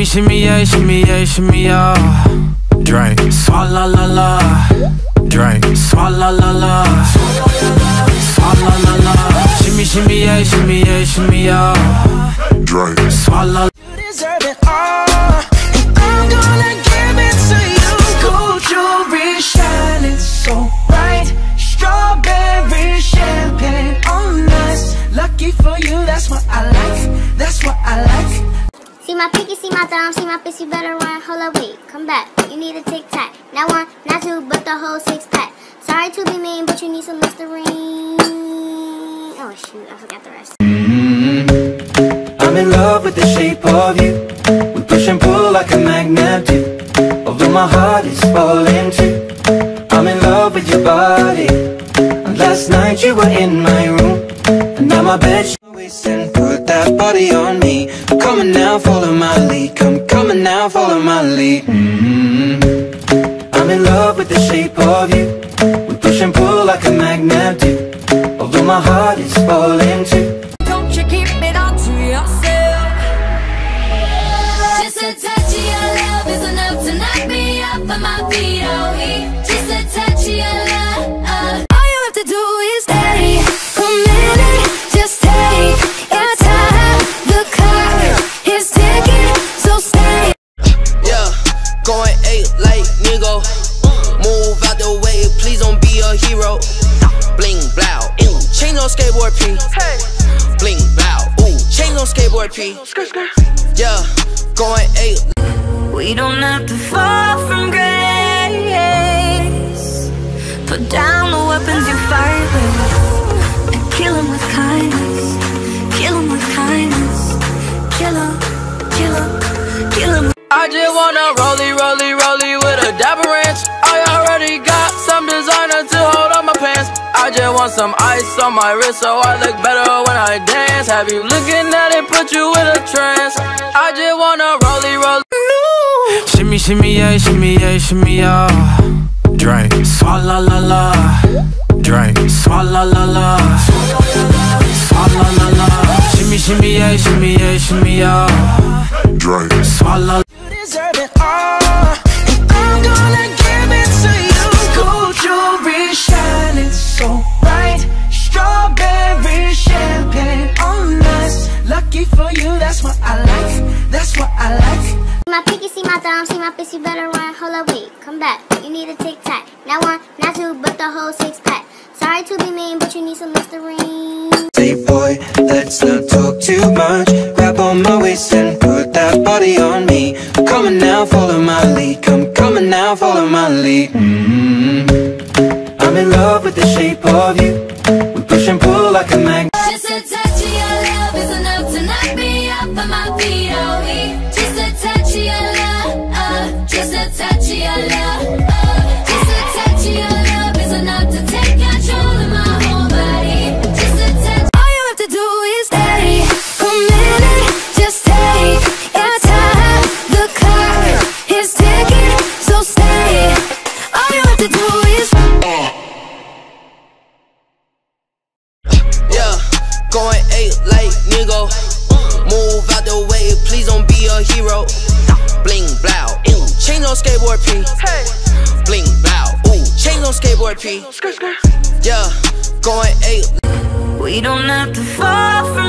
shimmy, yeah, shimmy, yeah, shimmy, yeah. Drink, swalla la la. Drink, swalla la la. Swalla la la. Shimmy, shimmy, yeah, shimmy, yeah, shimmy, yeah. Drink, swalla. You deserve it all, and I'm gonna give it to you. Gold jewelry shining so bright, strawberry champagne on us. Lucky for you, that's what I like. That's what I like. See my pinky, see my thumb, see my fist, you better run. Hold up, wait, come back. You need a tic-tac. Not one, not two, but the whole six-pack. Sorry to be mean, but you need some Listerine. Oh shoot, I forgot the rest. I'm in love with the shape of you. We push and pull like a magnet do. Although my heart is falling too. I'm in love with your body. And last night you were in my room, and now my bed's and put that body on me. I'm coming now, follow my lead. Come coming now, follow my lead. I'm in love with the shape of you. We push and pull like a magnet do. Although my heart is falling too. Don't you keep it all to yourself. Just a touch of your love is enough to knock me off of my feet. Oh, just a touch of your love. All you have to do is stay a minute. Just take your time. The clock is ticking, so stay. Yeah, going 8 like nigga. Move out the way, please don't be a hero. Bling blow, ooh, chain on skateboard P. Bling blow, ooh, chain on skateboard P. Yeah, going 8. We don't have to fall from grace. Put down the weapons you fight with, and kill 'em with kindness. Kill 'em with kindness. Kill 'em, kill 'em, kill 'em. I just wanna rollie with a dapper ranch. I already got some designer to hold on my pants. I just want some ice on my wrist so I look better when I dance. Have you looking at it, put you in a trance. I just wanna rollie. Shimmy, shimmy, yeah, shimmy, yeah, shimmy, yeah. Drink, swalla la la. Drink, swalla la la. Swalla la la. Shimmy, shimmy, yeah, shimmy, yeah, shimmy, yeah. Drink, swalla. You deserve it all, and I'm gonna give it to you. Gold jewelry shining so bright, strawberry champagne on us. Lucky for you, that's what I like. That's what I like. See my pinky, see my thumb, see my fist, you better run. Hold up, wait, come back. You need a tic-tac. Not one, not two, but the whole six-pack. Sorry to be mean, but you need some Listerine. Say boy, let's not talk too much. Grab on my waist and put that body on me. I'm coming now, follow my lead. Come coming now, follow my lead. I'm in love with the shape of you. We push and pull like a magnet. Just a touch of your love is enough to knock me off of my feet. Oh, just a touch of your love. Just a touch of your love. Just a touch of your love is enough to take control of my whole body. Just a touch. All you have to do is stay a minute. Just take your time. The clock is ticking, so stay. All you have to do is. Yeah, going 8 like nigga. Move out the way, please don't be a hero. Bling blow, ooh, chain on skateboard P. Bling blow, ooh, chain on skateboard P. Yeah, going 8. We don't have to fall from